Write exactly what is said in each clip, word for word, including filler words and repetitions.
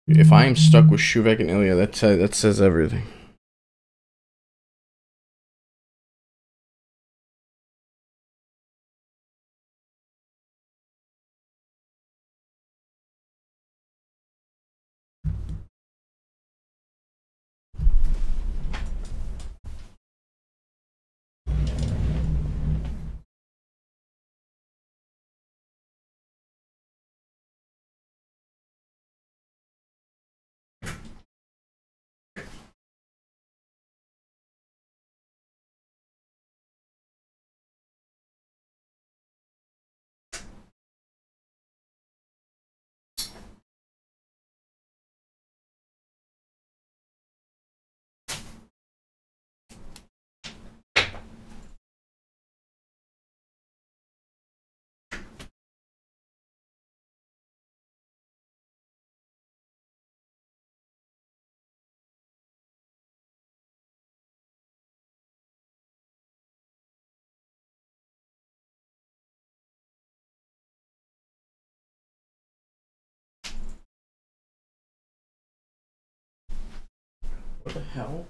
If I am stuck with Shuvek and Ilya, that, that says everything. What the hell?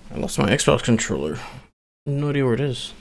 I lost my Xbox controller. No idea where it is.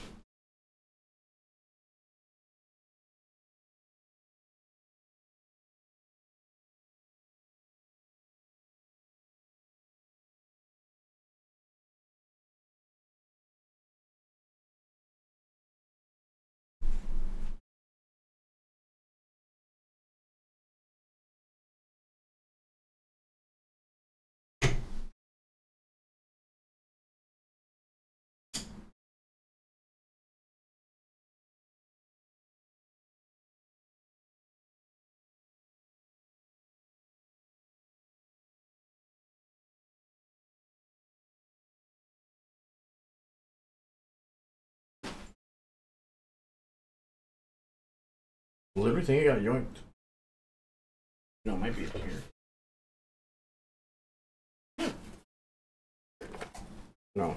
Well, everything got yoinked. No, it might be up here. No.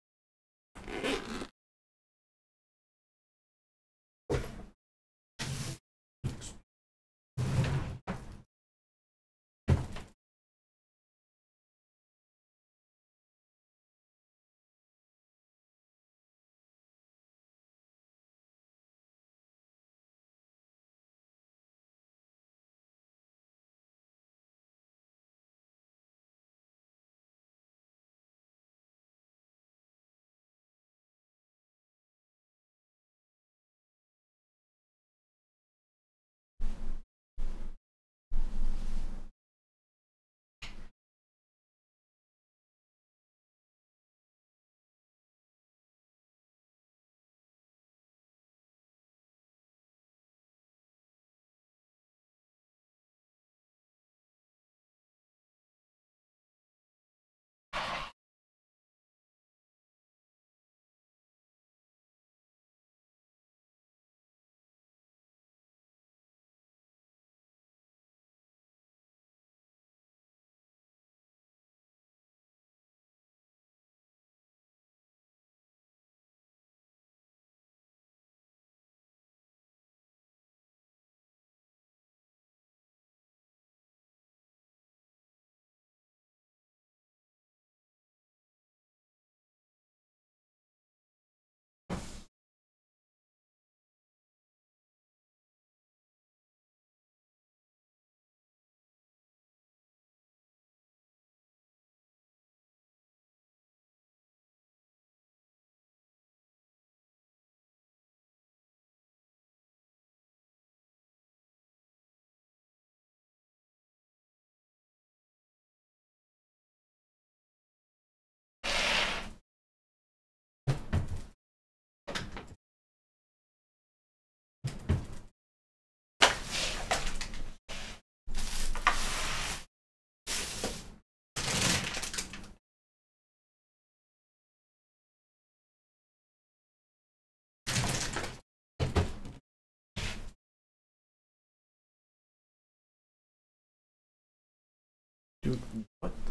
Dude, what the?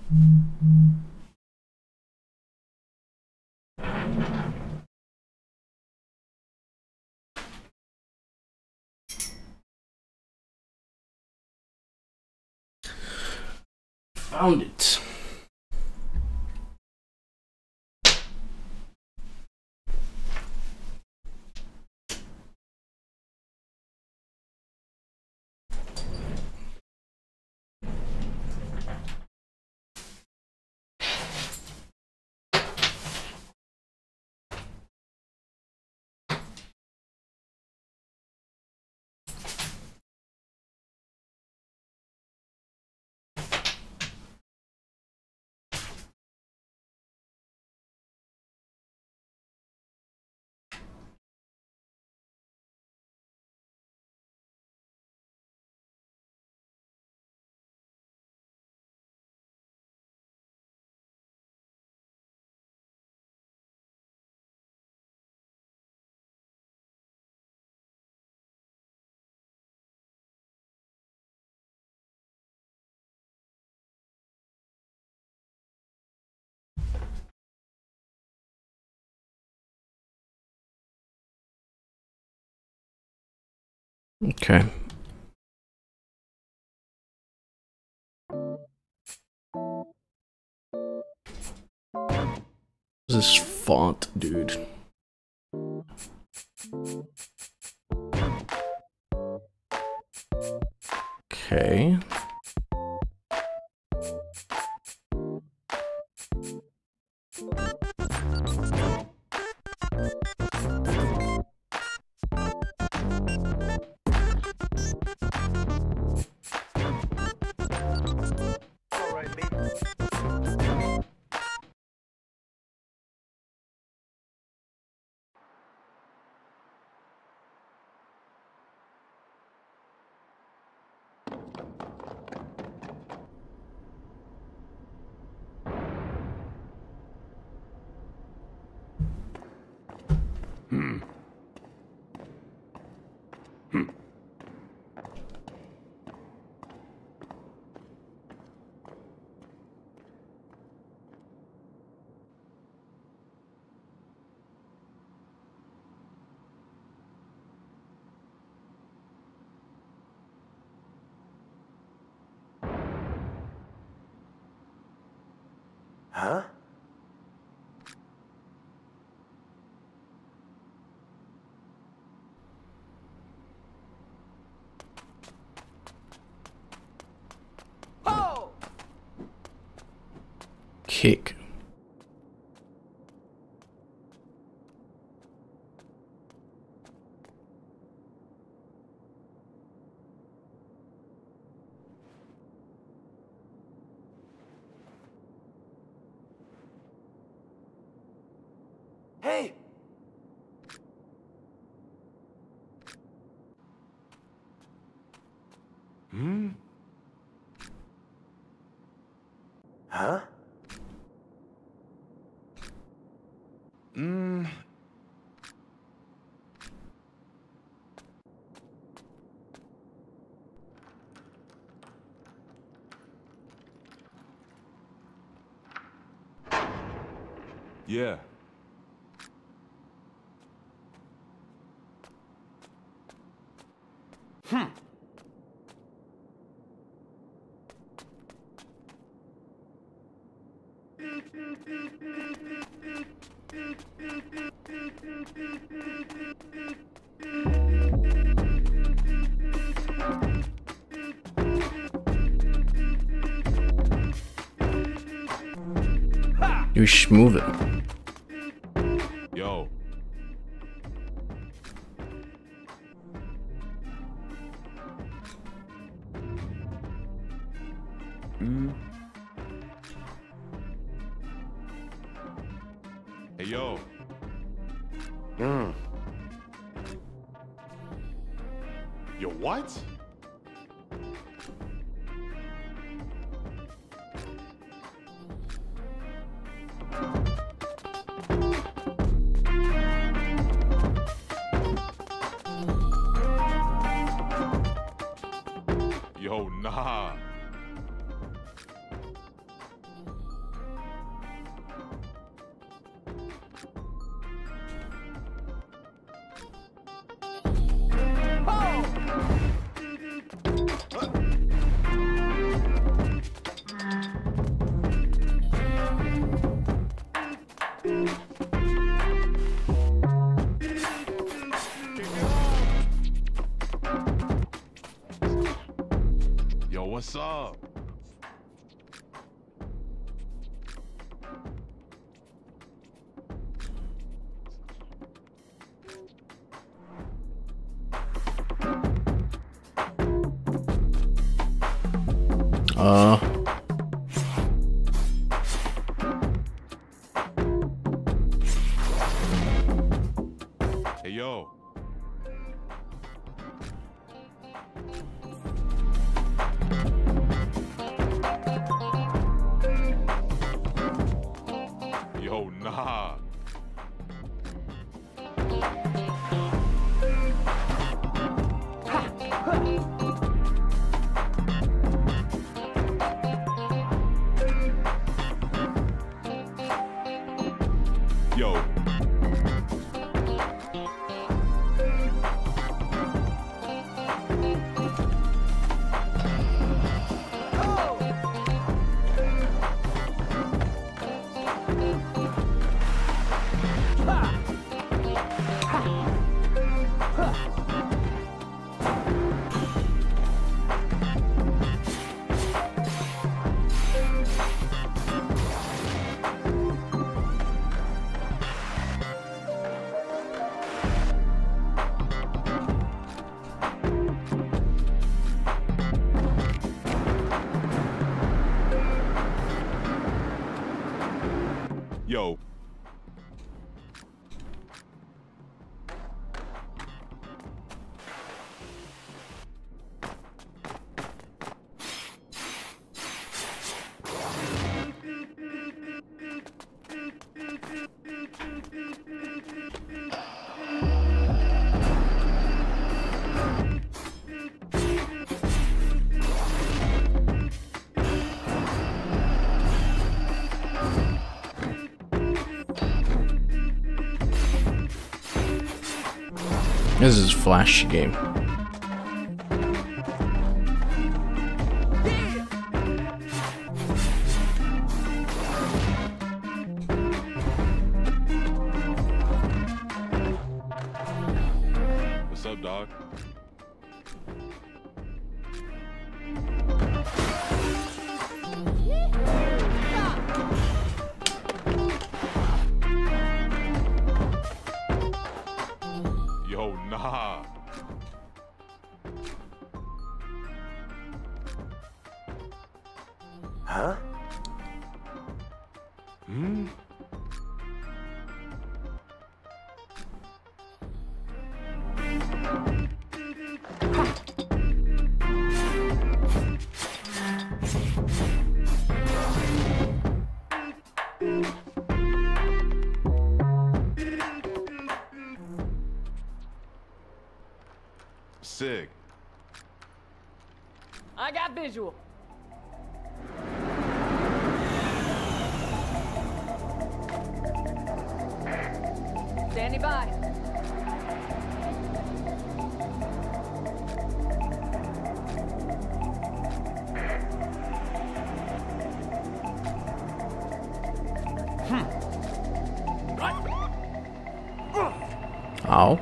Found it. Okay. This font, dude. Okay. Hmm. Hmm. Huh? Oh! Kick. Hey! Hmm? Huh? Hmm. Yeah. Hmm. You schmoove it. Yo. Hmm. Hey, yo. Hmm. Yo, what? Yo, nah. what's up? Uh. Hey, yo. Yo, nah. Yo. Yo. This is Flash game. What's up, dog? Yo, nah. Huh? Hmm? Sick. I got visual. Standing by. Ow.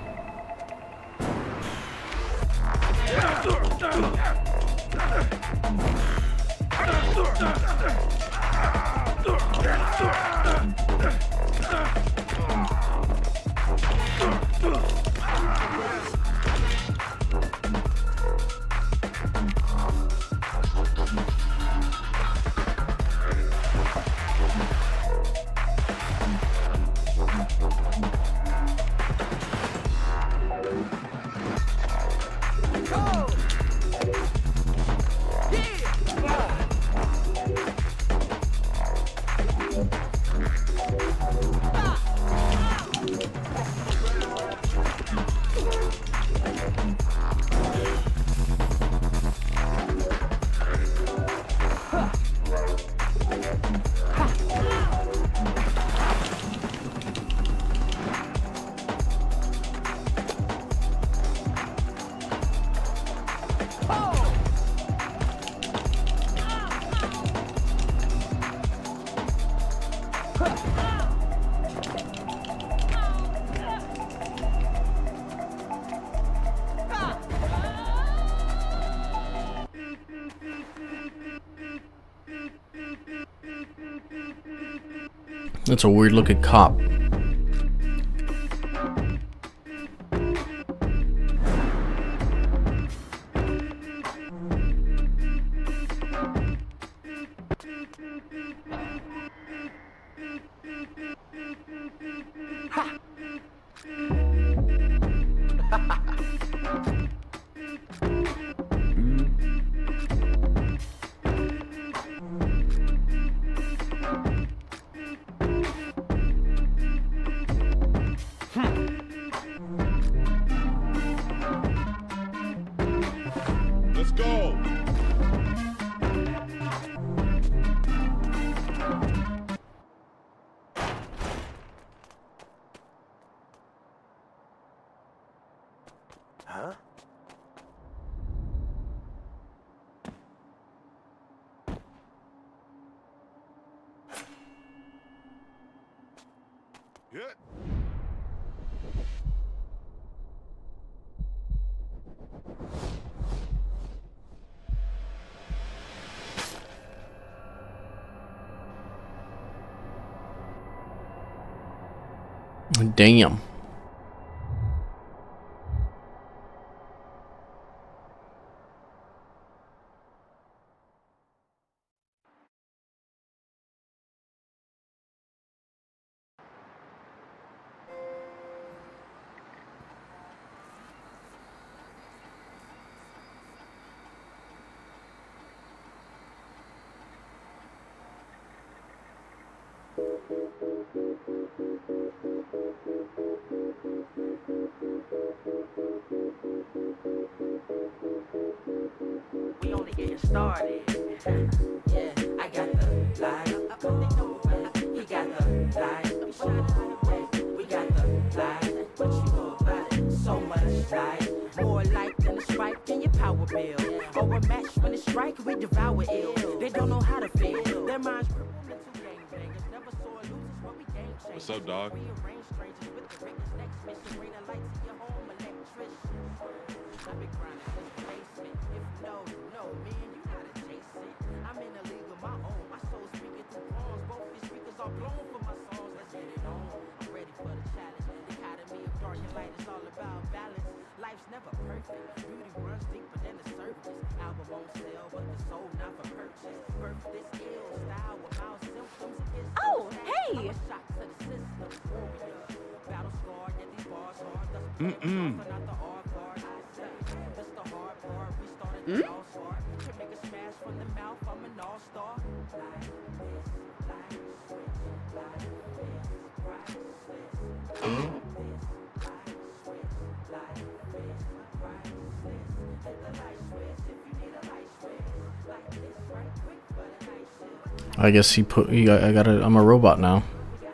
Ah! That's a weird looking cop. Let's go. Huh? Yeah. Damn. We only getting started. Yeah, I got the light. He got the light. We got the light. What you know about it? So much light. More light than a spike in your power bill. Or a match when it strike, we devour ill. They don't know how to feel. Their minds crippled into gangbangers. Never saw losers, but we game changers. What's up, dog? Rearrange strangers with the biggest next mission. Bring the light to your home, electrician. I've been grinding since the basement. If no, no, man, you not adjacent. I'm in a league of my own. My soul speaking through poems. Both these speakers are blown for my songs. Let's get it on. I'm ready for the challenge. The academy of dark and light is all about balance. Life's never perfect. Beauty runs deeper than the surface. Album won't sell, but the soul not for purchase. Birth this ill style without symptoms. Oh, hey! I'm a shock to the system. Warrior. Battle scarred, yet these bars hard. Mm-mm. Not the hard part. I say, that's the hard part. We started the all start. To make a smash from the mouth, I'm an all-star. Like this, like switch, like this, priceless. Like this, like switch, like this, priceless. Hit the light switch if you need a light switch. Like this, right quick for the night shift. I guess he put. He got, I got. I'm a robot now.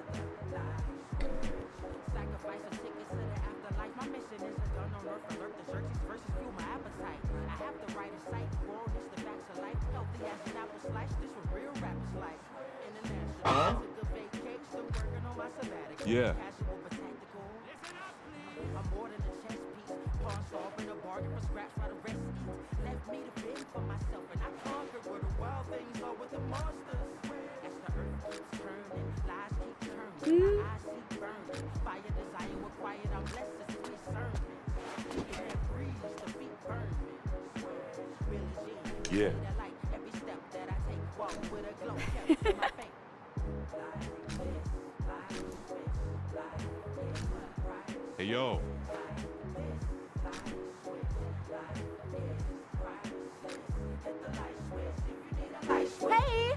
Sacrifice a ticket to the afterlife. My mission is a gun on earth, alert the Xerxes versus fuel my appetite. I have the right insight, world is the facts of life. Healthy as an apple slice, this what real rappers like. International, took a vacation, working on my sabbatical. Yeah. Casual but tactical. I'm more than a chess piece. Pawn solving a bargain for scratch while the rest eat. Left me to fend for myself, and I conquered where the wild things are with the monsters. As the earth keeps turning, lies keep turning. My eyes see burning. Fire desire with quiet, I'm blessed to see discernment. In that breeze, the feet burn me. Billie Jean, Yeah. see the light. Every step that I take, walk with a glow, kept to my faith. Like this, like switch, like this, priceless. Hey, yo. Hey!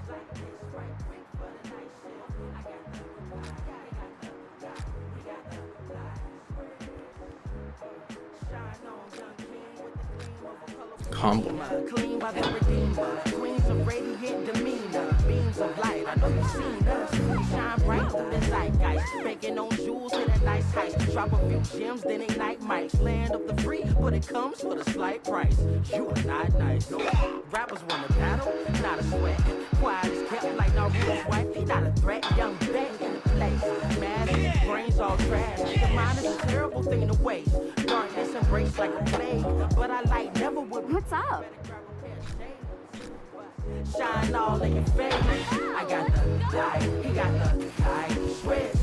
Humble. Clean by the Redeemer, queens of radiant demeanor, beams of light. I know you've seen us. We shine bright through the zeitgeist, banking on jewels in a nice heist. Drop a few gems, then ignite mics. Land of the free, but it comes with a slight price. You are not nice. Rappers want to battle, not a sweat. Quiet is kept like Naruto's wife. He not a threat. Young back in the place. Mad, brains all trash. The mind is a terrible thing to waste. Darkness embraced like a plague, but I light never would. What's up? Shine all in your face. I got the light, he got the light switch.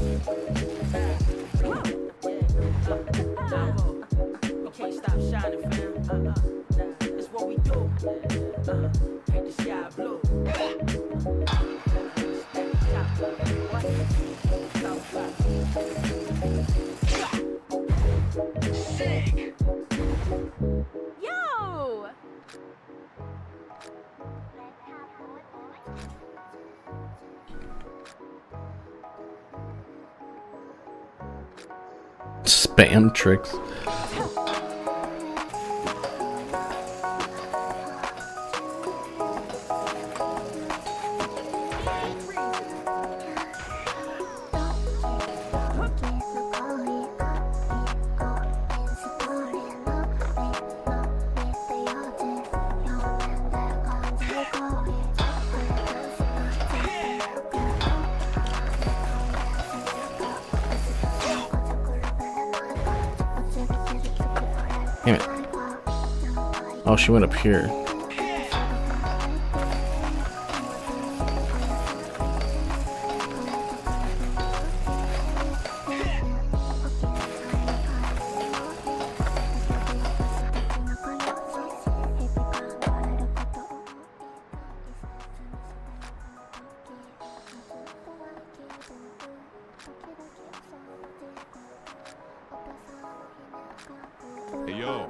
You can't stop shining, fam. It's what we do. Paint the sky blue. Yo! Spam tricks. Damn it. Oh, she went up here. Hey, yo.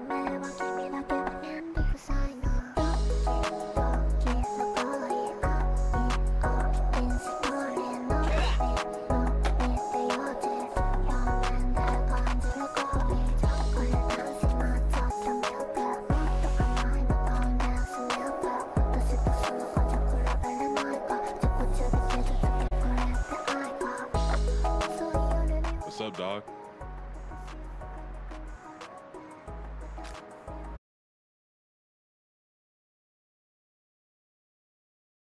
What's up, dog?